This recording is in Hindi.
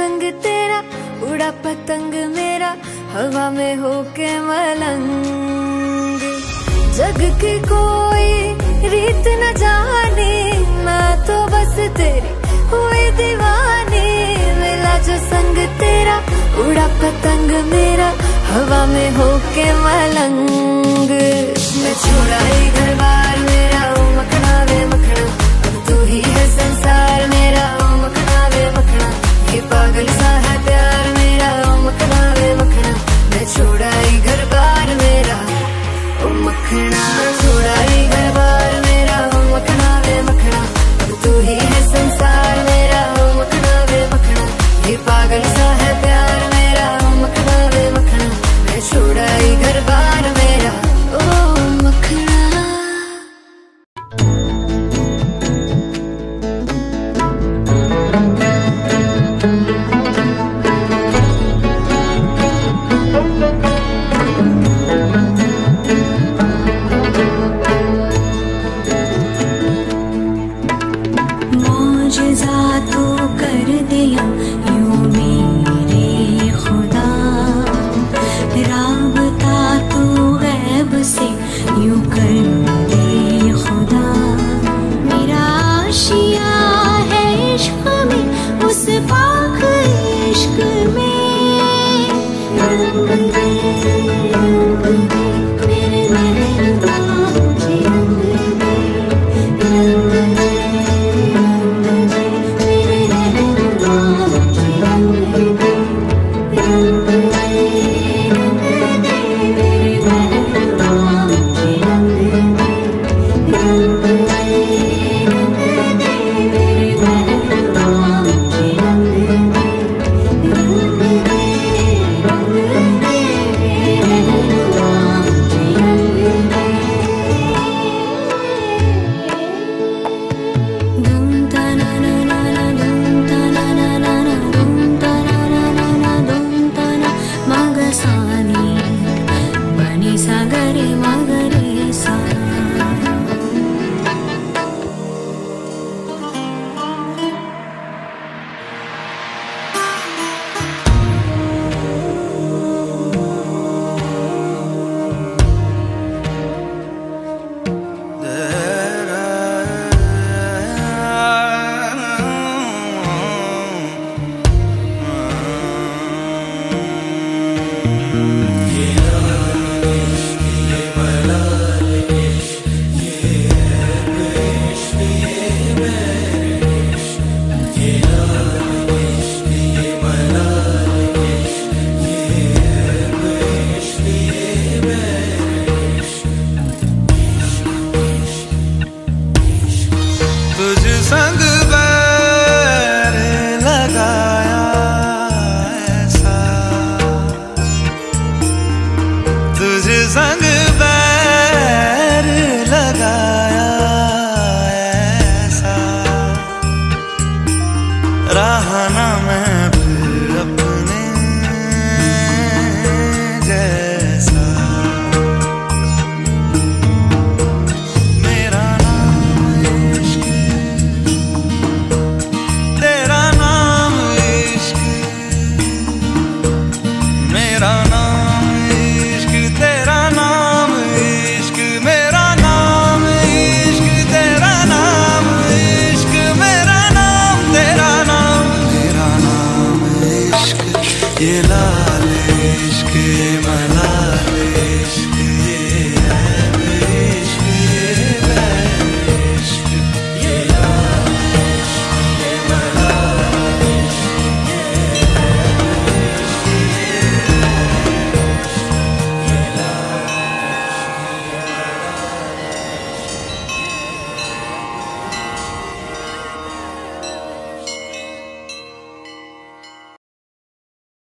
संग तेरा उड़ा पतंग मेरा हवा में होके मलंग। जग की कोई रीत न जाने मैं तो बस तेरी हुई दीवानी। मिला जो संग तेरा उड़ा पतंग मेरा हवा में होके मलंग। मैं छोड़ा ही घर बार मेरा ओ मखना वे मखना, अब तू ही है संसार मेरा ओ मखना वे मखना। ये पागल सा है प्यार मेरा ओ मखना वे मखना। मैं छोड़ा ही घर बार मेरा ओ मखना, छोड़ा ही घर बार मेरा ओ मखना वे मखना। अब तू ही है संसार मेरा ओ मखना वे मखना। ये पागल सा है प्यार मेरा ओ मखना वे मखना। मैं छोड़ा ही घर बार मेरा ओ मखना। मौजज़ा तू कर दिया